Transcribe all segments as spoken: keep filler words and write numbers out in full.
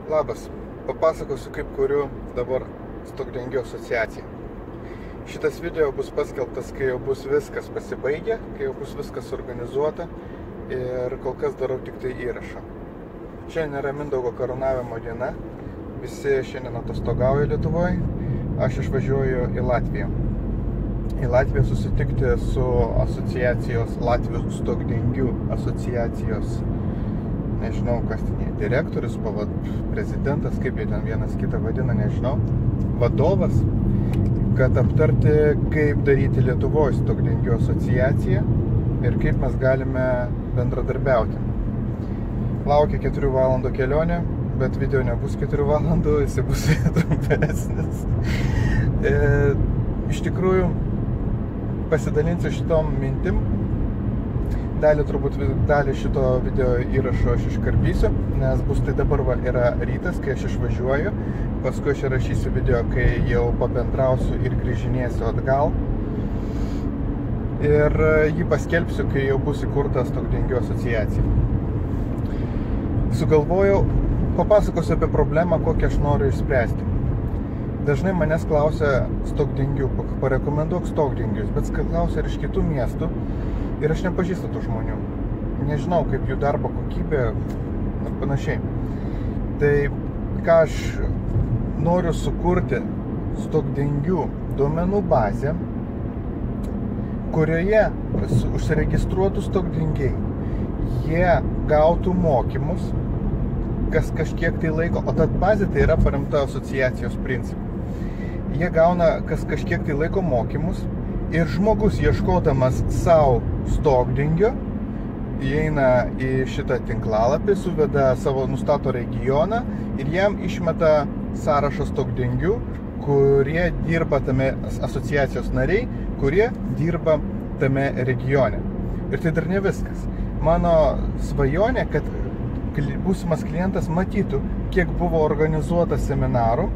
Labas, papasakosiu, kaip kuriu dabar stogdengių asociaciją. Šitas video bus paskelbtas, kai jau bus viskas pasibaigę, kai jau bus viskas organizuota ir kol kas darau tik tai įrašą. Šiandien yra Mindaugo karūnavimo diena, visi šiandien atostogauja Lietuvoje, aš išvažiuoju į Latviją. Į Latviją susitikti su asociacijos, Latvijos stogdengių asociacijos, nežinau, kas ten, direktorius, pavad, prezidentas, kaip jie ten vienas kitą vadina, nežinau, vadovas, kad aptarti, kaip daryti Lietuvoje stogdengių asociaciją ir kaip mes galime bendradarbiauti. Laukia keturių valandų kelionė, bet video nebus keturių valandų, jis bus trumpesnis. E, iš tikrųjų, pasidalinsiu šitom mintim. Dalį turbūt dalį šito video įrašo aš iškarpysiu, nes bus tai dabar va, yra rytas, kai aš išvažiuoju. Paskui aš įrašysiu video, kai jau pabendrausiu ir grįžinėsiu atgal. Ir jį paskelbsiu, kai jau bus įkurta stogdengių asociacija. Sugalvojau, papasakosiu apie problemą, kokią aš noriu išspręsti. Dažnai manęs klausia stogdengių, parekomenduok stogdengius, bet klausia ir iš kitų miestų. Ir aš nepažįstu tų žmonių. Nežinau, kaip jų darbo kokybė ir panašiai. Tai ką aš noriu sukurti stogdengių duomenų bazę, kurioje užsiregistruotų stogdengiai. Jie gautų mokymus, kas kažkiek tai laiko, o ta bazė tai yra paremta asociacijos principu. Jie gauna kas kažkiek tai laiko mokymus ir žmogus ieškodamas savo stogdengio, įeina į šitą tinklalapį, suveda savo nustato regioną ir jam išmeta sąrašą stogdengių, kurie dirba tame asociacijos nariai, kurie dirba tame regione. Ir tai dar ne viskas. Mano svajonė, kad būsimas klientas matytų, kiek buvo organizuota seminarų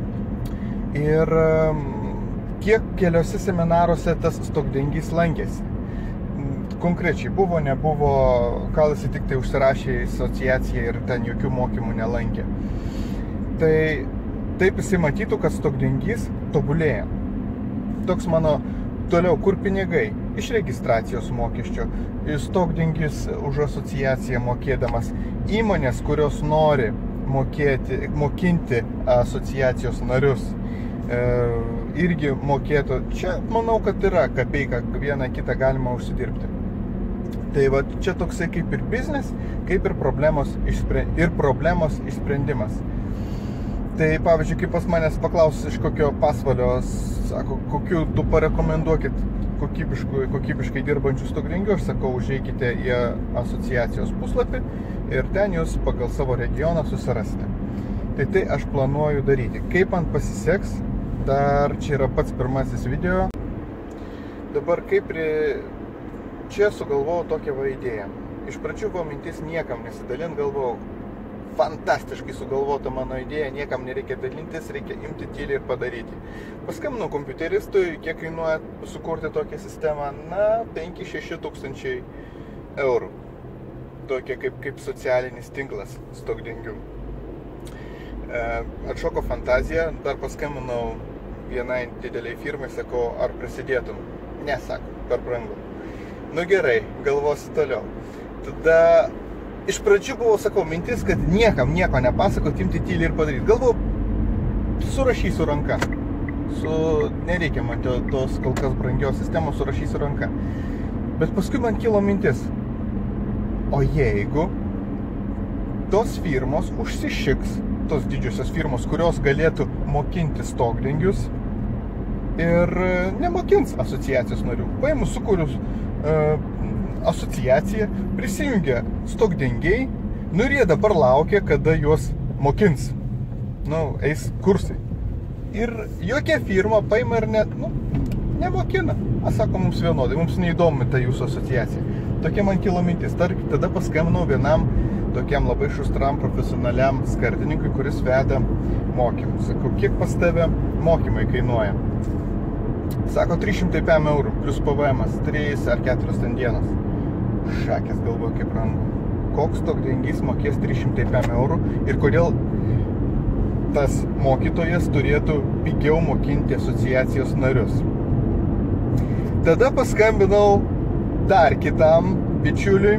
ir kiek keliose seminaruose tas stogdengys lankėsi. Konkrečiai buvo, nebuvo, gal jis tik tai užsirašė į asociaciją ir ten jokių mokymų nelankė. Tai taip jisai matytų, kad stogdengys tobulėja. Toks mano toliau, kur pinigai? Iš registracijos mokesčio, stogdengys už asociaciją mokėdamas, įmonės, kurios nori mokėti, mokinti asociacijos narius, e, irgi mokėtų. Čia manau, kad yra kapeiką, vieną kitą galima užsidirbti. Tai va, čia toksai kaip ir biznis, kaip ir problemos, išspre, ir problemos išsprendimas. Tai pavyzdžiui, kaip pas manęs paklausus iš kokio pasvalio, sako, kokiu tu parekomenduokit kokybiškai, kokybiškai dirbančių stogdengių, aš sakau, užeikite į asociacijos puslapį ir ten jūs pagal savo regioną susirasite. Tai tai aš planuoju daryti. Kaip man pasiseks, dar čia yra pats pirmasis video. Dabar kaip pri... čia sugalvojau tokią va idėją. Iš pradžių buvo mintis niekam nesidalint, galvojau, fantastiškai sugalvota mano idėja, niekam nereikia dalintis, reikia imti tyliai ir padaryti. Paskambinau kompiuteristui, kiek kainuoja sukurti tokią sistemą, na, penki šeši tūkstančiai eurų. Tokia kaip, kaip socialinis tinklas stogdengių. E, atšoko fantazija, dar paskambinau vienai dideliai firmai, sakau, ar prisidėtum? Ne, sako, per brangu. Nu gerai, galvosiu toliau. Tada iš pradžių buvo, sakau, mintis, kad niekam nieko nepasakot, imti tyliai ir padaryti. Galvoju, surašysiu ranka. Su, nereikia man to, tos kol kas brangios sistemos, surašysiu ranka. Bet paskui man kilo mintis, o jeigu tos firmos užsišiks, tos didžiosios firmos, kurios galėtų mokinti stogdengius ir nemokins asociacijos narių. Paimus sukūrius uh, asociacija, prisijungia stogdengiai, nu ir jie dabar laukia, kada juos mokins. Nu, eis kursai. Ir jokia firma paima ir net, nu, nemokina. A, sako, mums vienodai, mums neįdomi ta jūsų asociacija. Tokia man kilo mintis. Tada paskambinau vienam tokiam labai šustram profesionaliam skardininkui, kuris veda mokymus. Sakau, kiek pas tave mokymai kainuoja? Sako, trys šimtai penkiasdešimt eurų, plus P V M-as, trys ar keturios ten dienos. Šakės galvoju, kaip brangu. Koks stogdengys mokės trys šimtai penkiasdešimt eurų ir kodėl tas mokytojas turėtų pigiau mokinti asociacijos narius. Tada paskambinau dar kitam bičiuliui,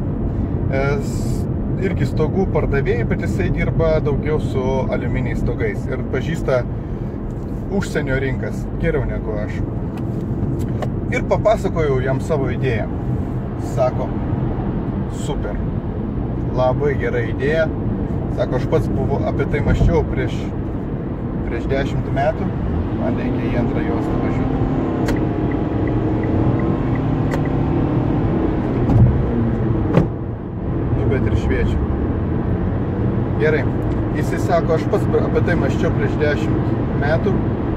irgi stogų pardavėjai, bet jisai dirba daugiau su aliuminiais stogais ir pažįsta užsienio rinkas geriau negu aš. Ir papasakojau jam savo idėją. Sako, super, labai gera idėja. Sako, aš pats buvo apie tai mąsčiau prieš, prieš dešimt metų. Man reikia į antrą juostą važiuoti. Nu, bet ir šviečia. Gerai. Jisai sako, aš pats apie tai mąsčiau prieš dešimt metų.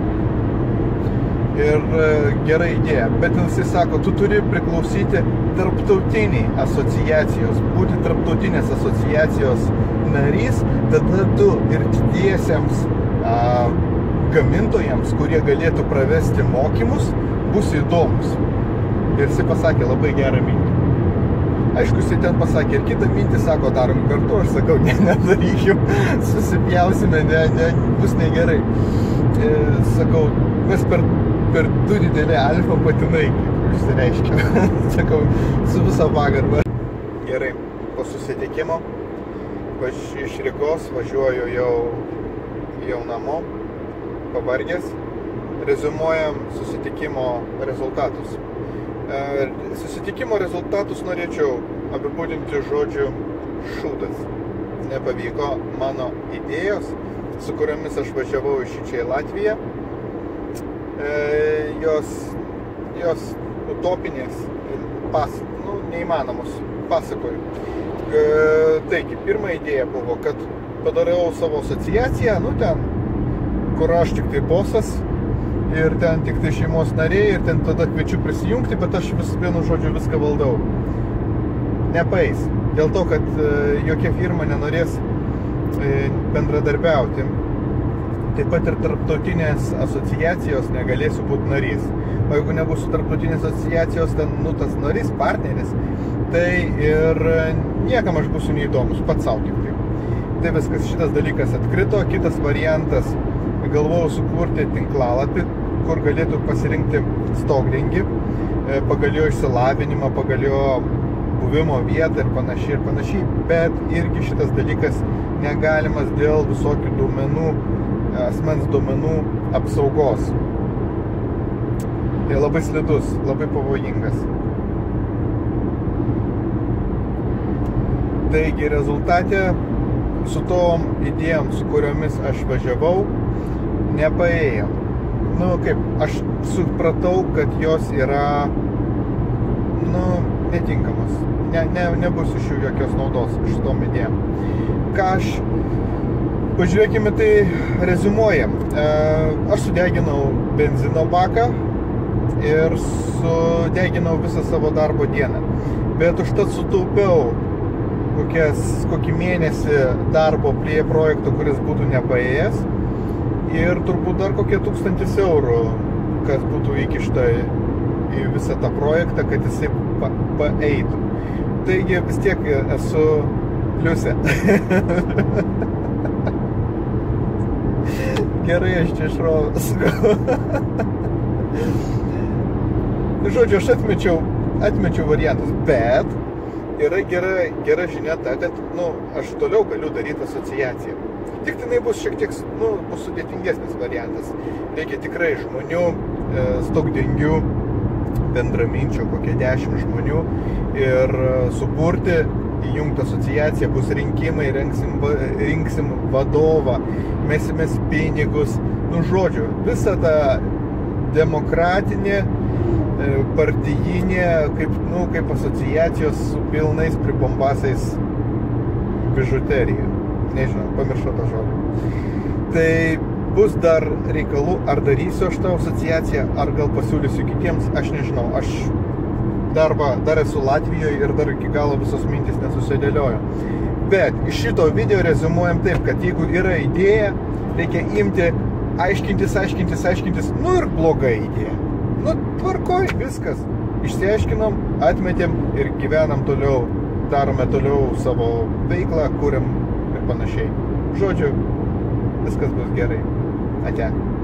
Ir gera idėja. Bet jisai sako, tu turi priklausyti tarptautiniai asociacijos, būti tarptautinės asociacijos narys, tada tu ir didiesiems a, gamintojams, kurie galėtų pravesti mokymus, bus įdomus. Ir jisai pasakė labai gerą mintį. Aišku, jisai ten pasakė ir kitą mintį, sako, darom kartu, aš sakau, ne, nedarykim, susipjausime, ne, ne, bus negerai. E, sakau, mes per, per du didelį alfa patinai, kaip išsireiškia. Sakau, su visą pagarbą. Gerai, po susitikimo Važ, iš Rygos važiuoju jau, jau namo, pavargęs. Rezumuojam susitikimo rezultatus. E, susitikimo rezultatus norėčiau apibūdinti žodžiu šūdas. Nepavyko mano idėjos, su kuriomis aš važiavau iš čia į Latviją. E, jos, jos utopinės, pas, nu, neįmanomos, pasakoju. E, taigi, pirma idėja buvo, kad padariau savo asociaciją, nu ten, kur aš tik tai bosas ir ten tik tai šeimos nariai ir ten tada kviečiu prisijungti, bet aš vis vienu žodžiu viską valdau. Nepaeis, dėl to, kad e, jokia firma nenorės e, bendradarbiauti. Taip pat ir tarptautinės asociacijos negalėsiu būti narys. O jeigu nebūsiu tarptautinės asociacijos, ten, nu, tas narys, partneris, tai ir niekam aš būsiu neįdomus, pats savo tik tai. Tai viskas, šitas dalykas atkrito. Kitas variantas, galvojau sukurti tinklalapį, kur galėtų pasirinkti stogdengį, pagal jo išsilavinimą, pagal jo buvimo vietą ir panašiai ir panašiai, bet irgi šitas dalykas negalimas dėl visokių duomenų, asmens duomenų apsaugos. Tai labai slidus, labai pavojingas. Taigi rezultate su tom idėjom, su kuriomis aš važiavau, nepaėjo. Nu, kaip, aš supratau, kad jos yra, nu, netinkamos. Ne, ne, nebus iš jų jokios naudos iš tom idėjom. Ką aš, pažiūrėkime, tai rezumuojam. E, aš sudeginau benzino baką ir sudeginau visą savo darbo dieną. Bet užtat sutaupiau kokias, kokį mėnesį darbo prie projekto, kuris būtų nepaėjęs, ir turbūt dar kokie tūkstantis eurų, kas būtų įkišta į visą tą projektą, kad jisai pa, paeitų. Taigi vis tiek esu pliuse. Gerai, aš čia išrovęs. Žodžiu, aš atmečiau, atmečiau variantus, bet yra gera, gera žinia ta, kad, nu, aš toliau galiu daryti asociaciją. Tik tai bus šiek tiek, nu, bus sudėtingesnis variantas. Reikia tikrai žmonių, e, stogdengių, bendraminčių, kokie dešimt žmonių ir suburti, įjungti asociaciją, bus rinkimai, rinksim, rinksim vadovą, mesimės pinigus, nu, žodžiu, visą tą demokratinė, partijinė, kaip, nu, kaip asociacijos su pilnais pribombasais bižuterija. Nežinau, pamiršau tą žodį. Tai bus dar reikalų, ar darysiu aš tą asociaciją, ar gal pasiūlysiu kitiems, aš nežinau. Aš darbą dar esu Latvijoje ir dar iki galo visos mintys nesusidėliojo. Bet iš šito video rezumuojam taip, kad jeigu yra idėja, reikia imti, aiškintis, aiškintis, aiškintis, nu ir bloga idėja. Nu, tvarkoj, viskas. Išsiaiškinom, atmetėm ir gyvenam toliau, darome toliau savo veiklą, kuriam ir panašiai. Žodžiu, viskas bus gerai. Ate.